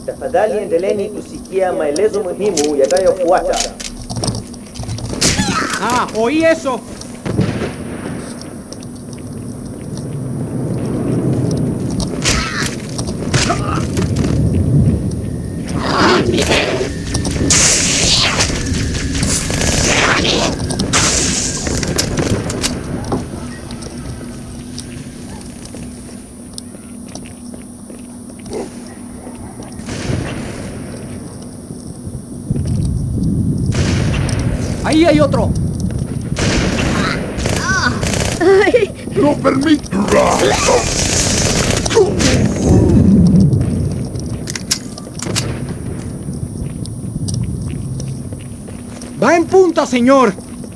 Tafadhali endeleeni kusikia maelezo muhimu yanayofuata. Oí eso. Ahí hay otro. ¡No permito! Va en punta, señor.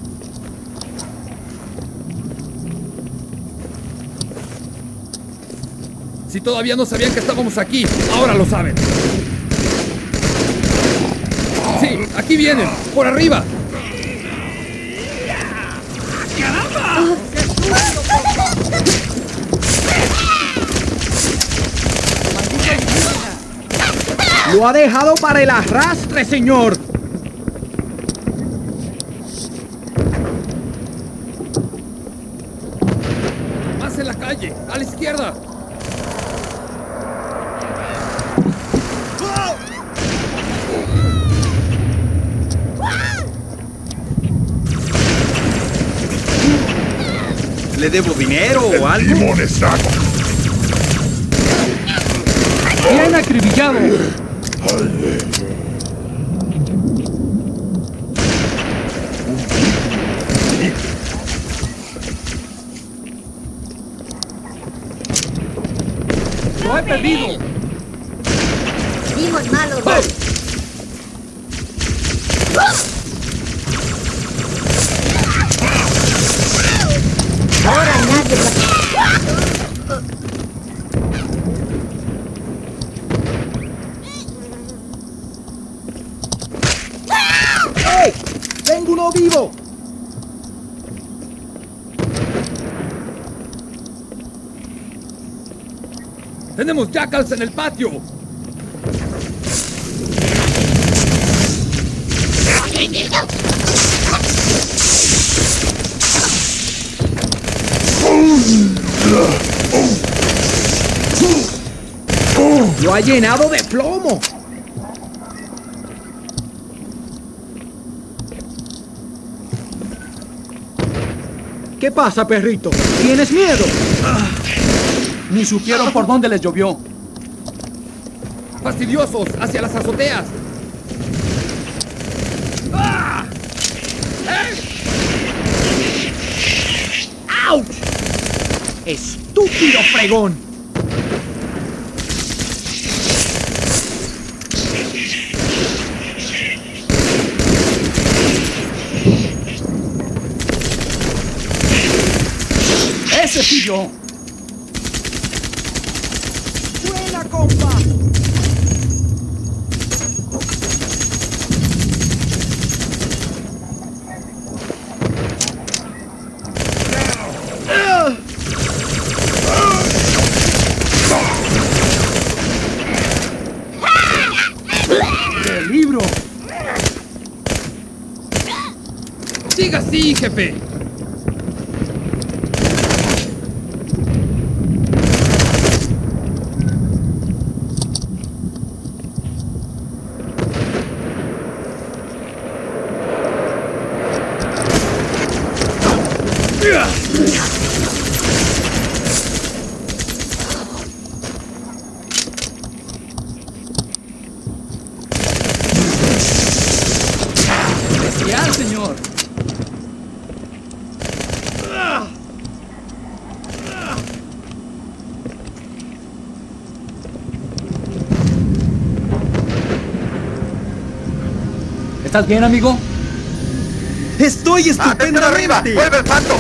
Si todavía no sabían que estábamos aquí, ahora lo saben. Sí, aquí vienen, por arriba. Lo ha dejado para el arrastre, señor. Más en la calle, a la izquierda. ¿Le debo dinero o algo? ¡Timón está! ¡Bien acribillado! ¡Lo he perdido! Timón malo. Ahora nadie ¡Hey! ¡Tengo uno vivo! ¡Tenemos jackals en el patio! ¡Lo ha llenado de plomo! ¿Qué pasa, perrito? ¿Tienes miedo? Ni supieron por dónde les llovió. ¡Fastidiosos! ¡Hacia las azoteas! ¡Ah! ¡Auch! ¡Estúpido fregón! ¡Ese fui yo! ¡Buena, compa! ¡Peligro! ¡Siga así, jefe! ¡Especial, señor! ¿Estás bien, amigo? ¡Estoy estupendamente! arriba! ¡Vuelve el pato!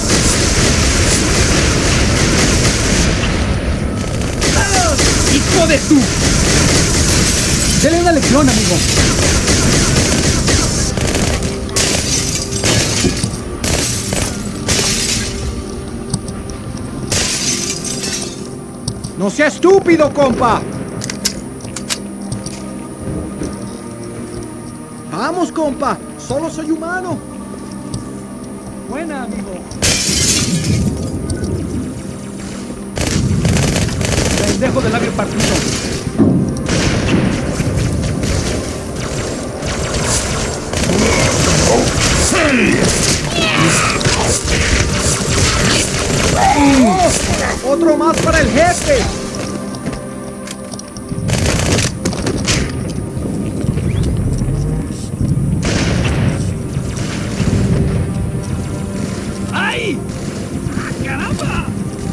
¡Hijo de sabes tú? Dele una lección, amigo. No sea estúpido, compa. Vamos, compa. Solo soy humano. Buena, amigo. Pendejo de labio partido. ¡Oh! ¡Otro más para el jefe! ¡Ay! ¡Ah, caramba!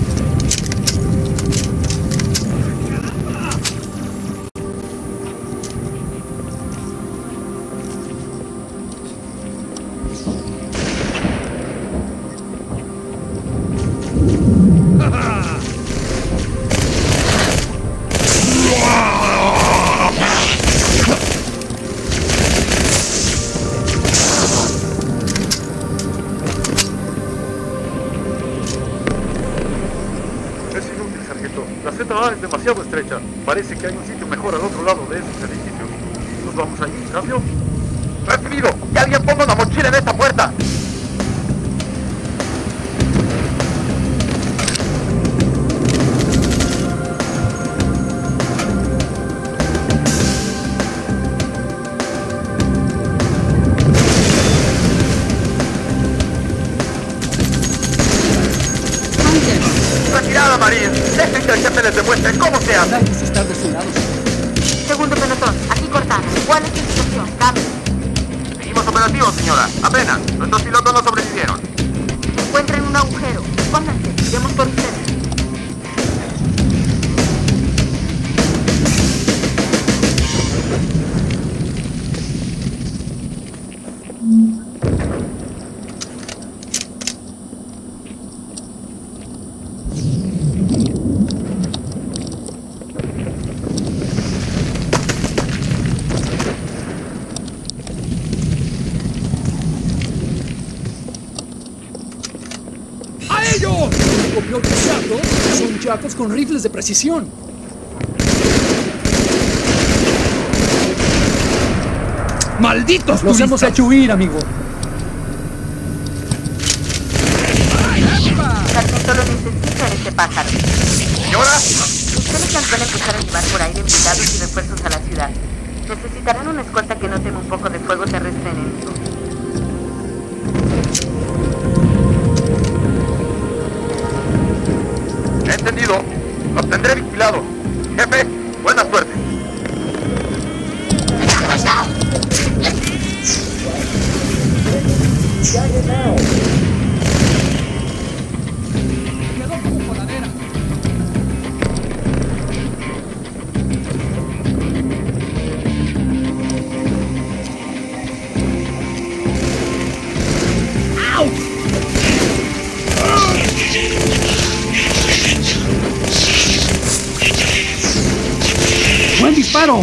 Es inútil, sargento. La ZA es demasiado estrecha. Parece que hay un sitio mejor al otro lado de esos edificios. ¿Nos vamos ahí, en cambio? ¡Recibido! ¡Que alguien ponga una mochila en esta puerta! ¡Retirada, Marín! ¡Dejen que el jefe les demuestre cómo se hace! Hay que estar de su lado. Segundo pelotón, aquí Cortana. ¿Cuál es tu situación? Cambio. Seguimos operativos, señora. Apenas. Nuestros pilotos no sobrevivieron. Se encuentra en un agujero. Pónganse, iremos por ustedes. ¡A ellos! Lo peor que son chacos con rifles de precisión. ¡Malditos Los hemos turistas! hecho huir, amigo. Sargento lo necesita este pájaro. ¿Señora? Ustedes van a empezar a llevar por aire invitados y refuerzos a la ciudad. Necesitarán una escolta que no tema un poco de fuego terrestre enemigo. Entendido. Los tendré vigilado. Jefe, buena suerte. Quedó como coladera. ¡Buen disparo!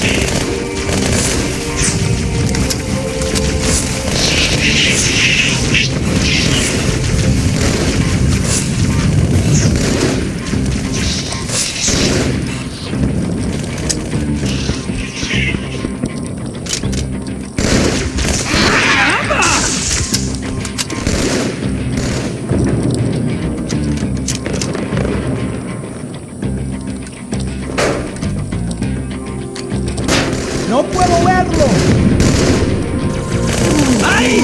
¡No puedo verlo! ¡Ay!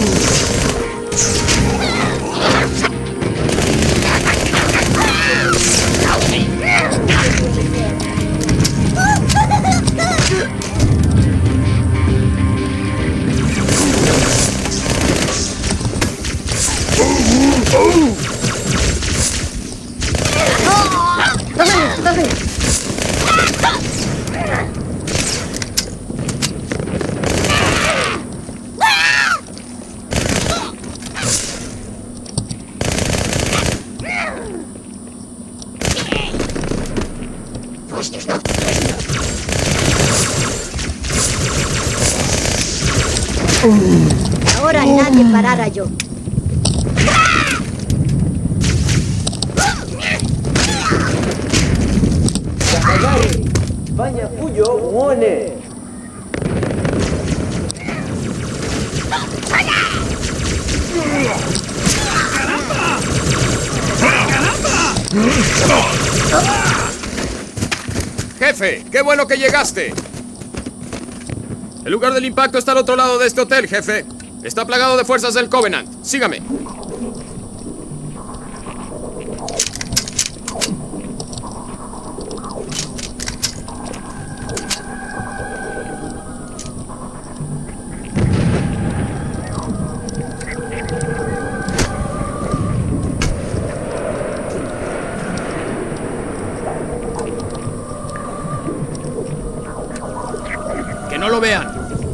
Ahora nadie parará yo. Tafadhali, fanya fujo muone. Jefe, qué bueno que llegaste. El lugar del impacto está al otro lado de este hotel, jefe. Está plagado de fuerzas del Covenant. Sígame. Que no lo vean.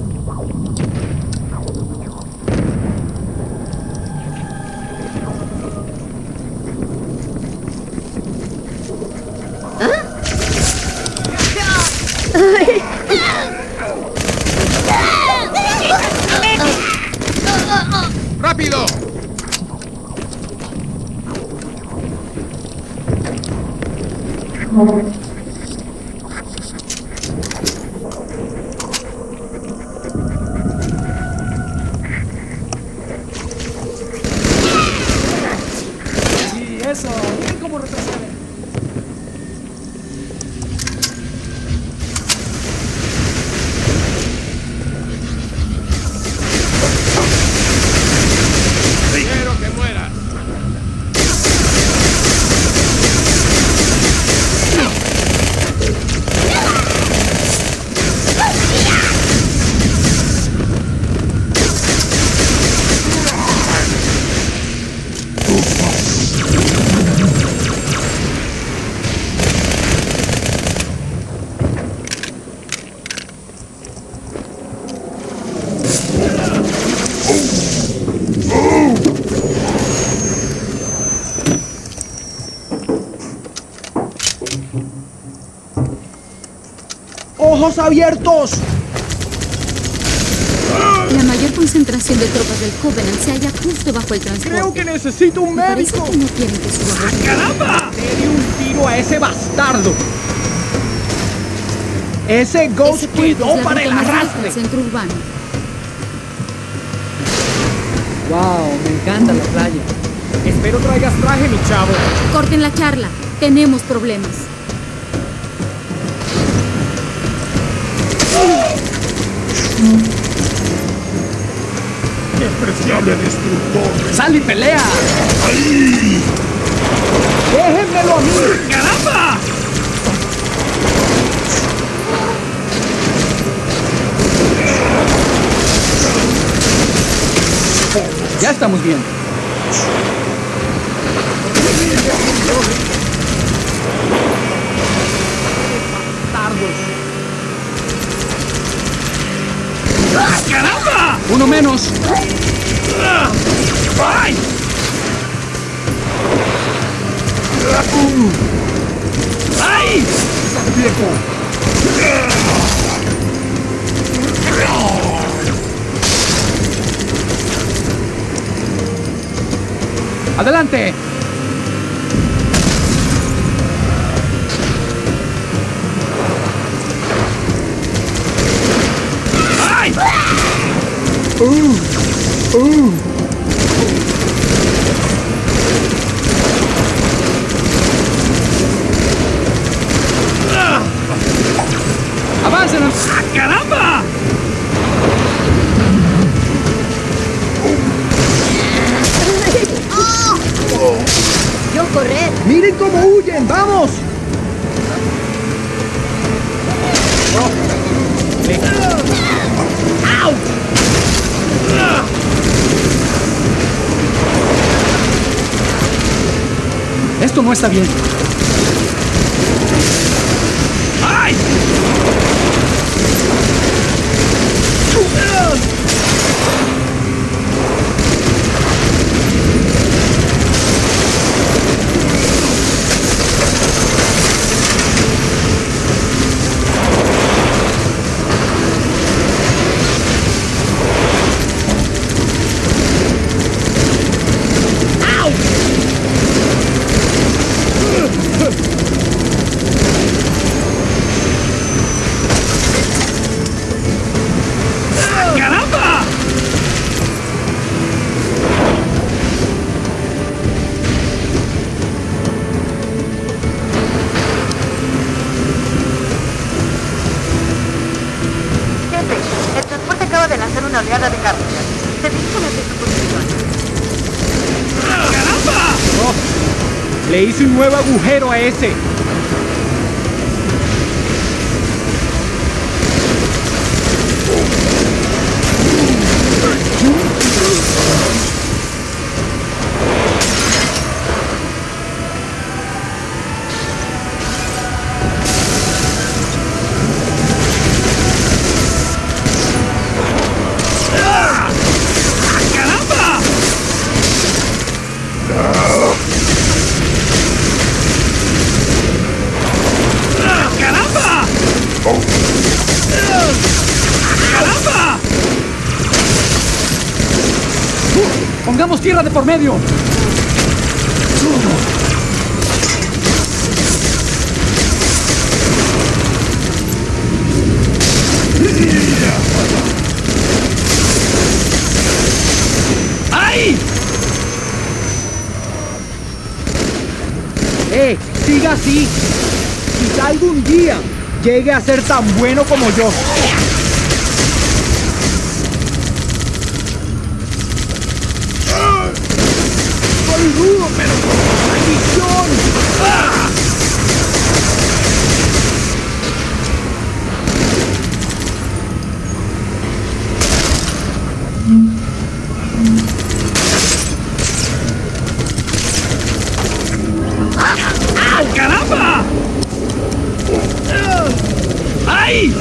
¡Rápido! Y eso, miren cómo retrocede. Quiero que mueras. ¡Ojos abiertos! La mayor concentración de tropas del Covenant se halla justo bajo el transporte. Creo que necesito un Me parece médico. que no quieren que suba. ¡Caramba! Le di un tiro a ese bastardo. Ese Ghost Ese puente quedó es la para el ruta más lejos arrastre. del centro urbano. Wow, me encanta la playa. Espero traigas traje, mi chavo. Corten la charla. Tenemos problemas. ¡Despreciable destructor! ¡Sal y pelea! ¡Déjenmelo a mí! ¡Caramba! Ya estamos bien. ¡Caramba! Uno menos. ¡Ay! ¡Ay! ¡Adelante! ¡Ay! ¡Avancen! ¡Ah, caramba! Yo correr. ¡Miren cómo huyen! ¡Vamos! ¡Au! Esto no está bien. ¡Ay! una oleada de cápsulas. Se dirigen hacia su posición. ¡Caramba! Oh, le hice un nuevo agujero a ese. ¡Pongamos tierra de por medio! ¡Ay! Siga así. Quizá algún día llegue a ser tan bueno como yo. Soy rudo, pero ¡maldición! ¡Ah! ¡Au, caramba! ¡Ay!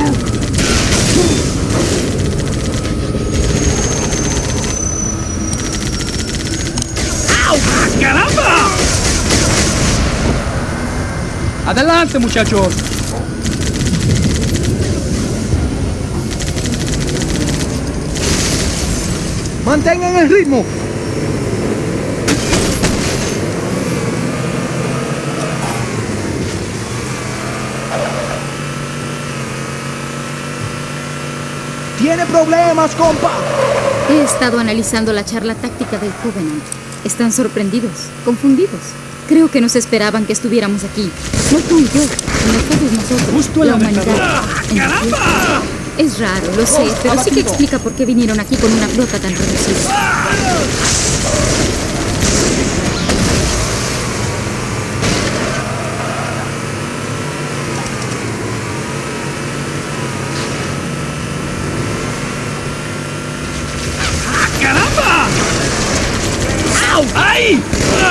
¡Au! ¡Caramba! ¡Adelante, muchachos! ¡Mantengan el ritmo! ¡Tiene problemas, compa! He estado analizando la charla táctica del Covenant. Están sorprendidos, confundidos. Creo que no se esperaban que estuviéramos aquí. No tú y yo, sino todos nosotros. Justo en la la humanidad. ¡Caramba! Es raro, lo sé, pero sí que explica por qué vinieron aquí con una flota tan reducida. ¡Caramba! ¡Au! ¡Ay!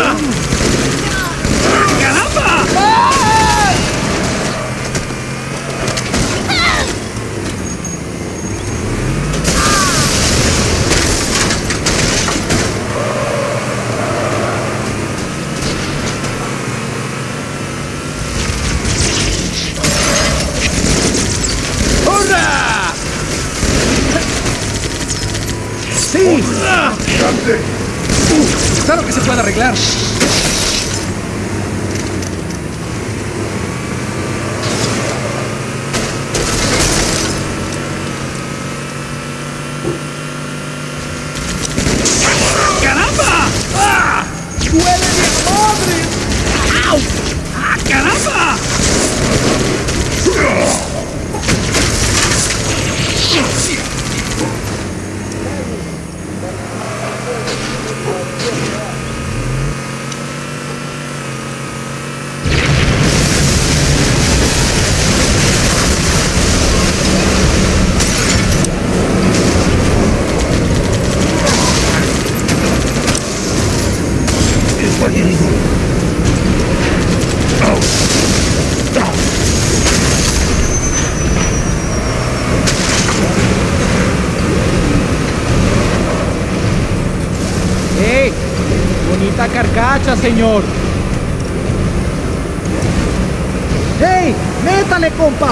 ¡Caramba! ¡Hurra! ¡Sí! ¡Claro que se puede arreglar! ¡Caramba! ¡Ah! ¡Duele mi madre! ¡Au! ¡Ah, caramba! Bonita carcacha, señor. ¡Hey! ¡Métale, compa!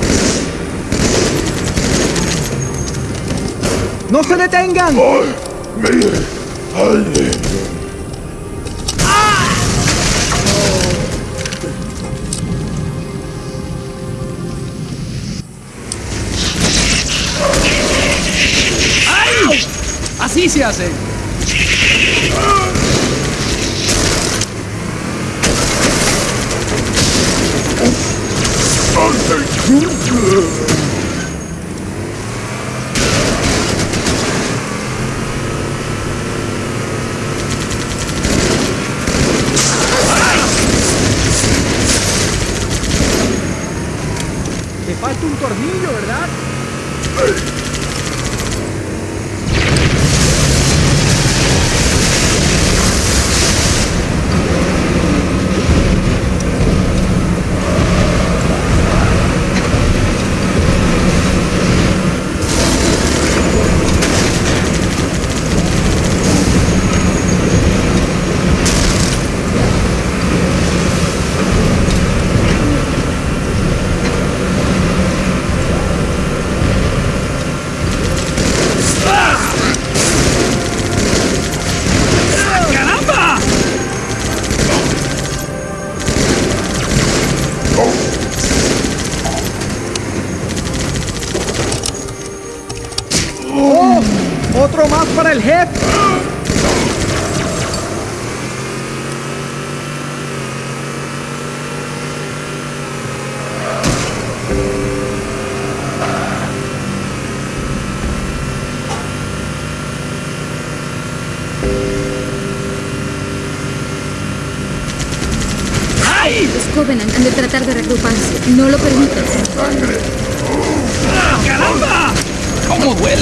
¡No se detengan! Así se hace. Te falta un tornillo, ¿verdad? ¡Otro más para el jefe! Los Covenant han de tratar de reagruparse. No lo permitas. ¡Caramba! ¿Cómo duele?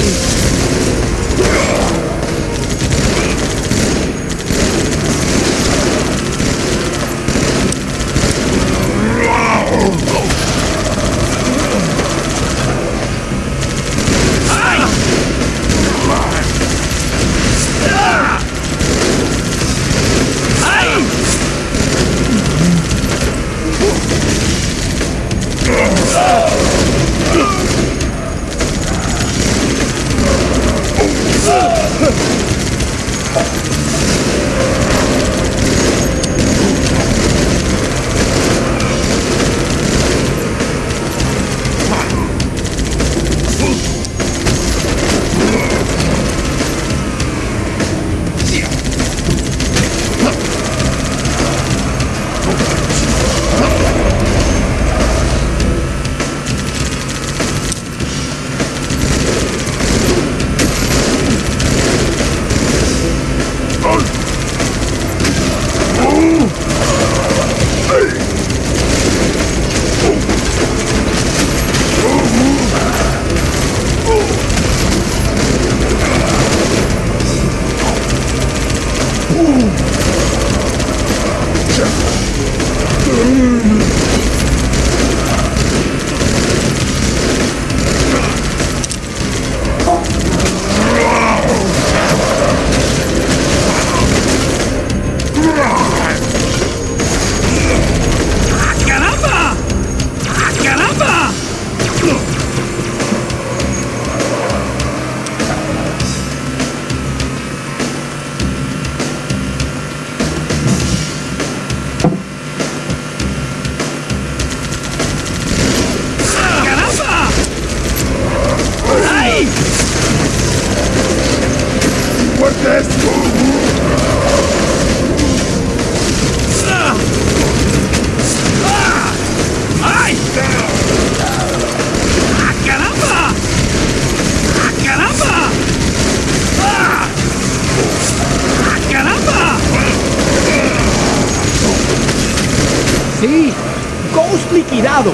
Sí, Ghost liquidado.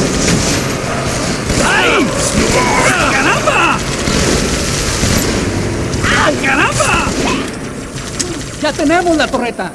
¡Ay! ¡Caramba! ¡Ah, caramba! ¡Ya tenemos la torreta!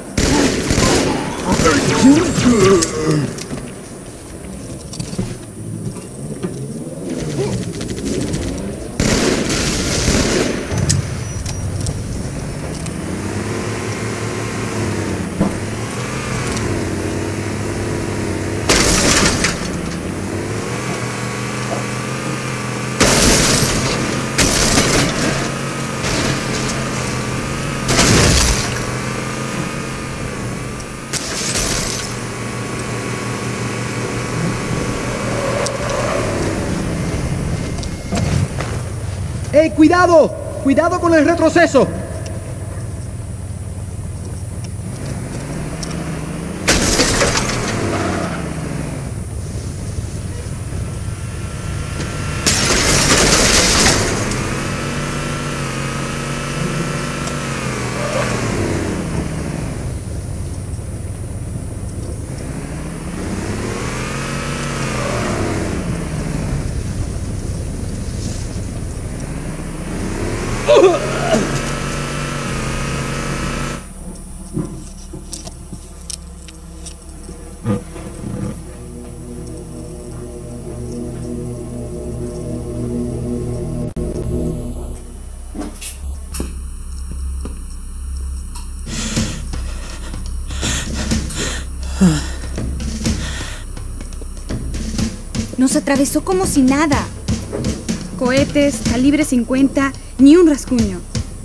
¡Ey, cuidado! ¡Cuidado con el retroceso! Nos atravesó como si nada. Cohetes, calibre 50, ni un rasguño.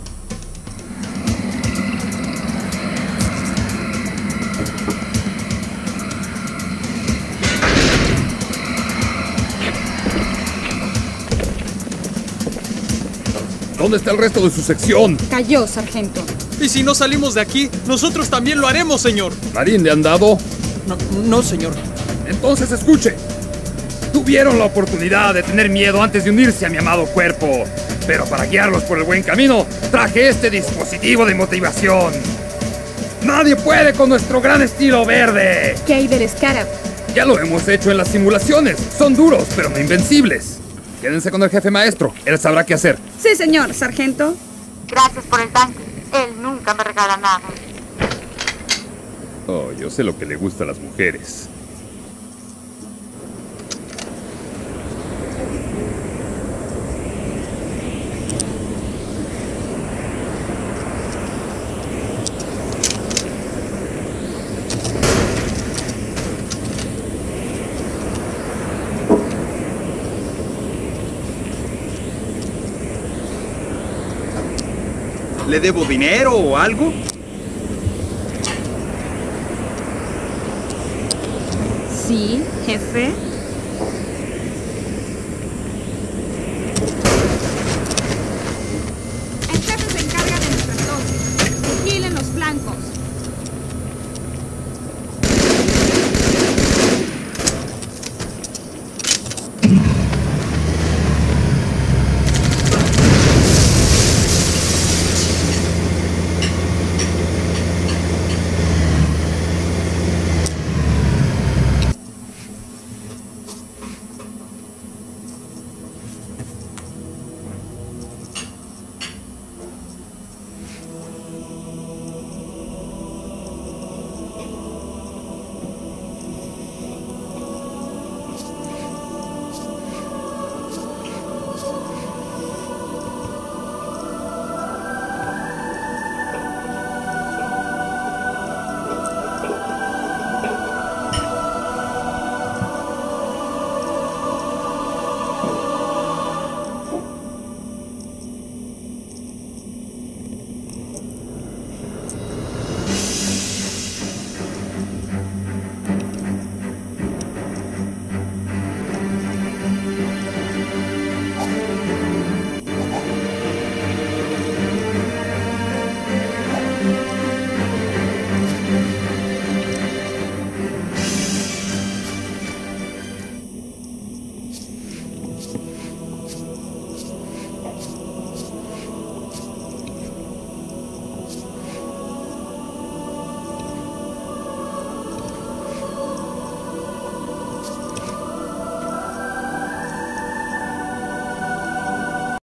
¿Dónde está el resto de su sección? Cayó, sargento. Y si no salimos de aquí, nosotros también lo haremos, señor. ¿Marín de andado? No, señor. Entonces escuche. Tuvieron la oportunidad de tener miedo antes de unirse a mi amado cuerpo. Pero para guiarlos por el buen camino, traje este dispositivo de motivación. ¡Nadie puede con nuestro gran estilo verde! ¿Qué hay del Scarab? Ya lo hemos hecho en las simulaciones. Son duros, pero no invencibles. Quédense con el jefe maestro. Él sabrá qué hacer. Sí, señor, sargento. Gracias por el tanque. Él nunca me regala nada. Oh, yo sé lo que le gusta a las mujeres. ¿Le debo dinero o algo? Sí, jefe.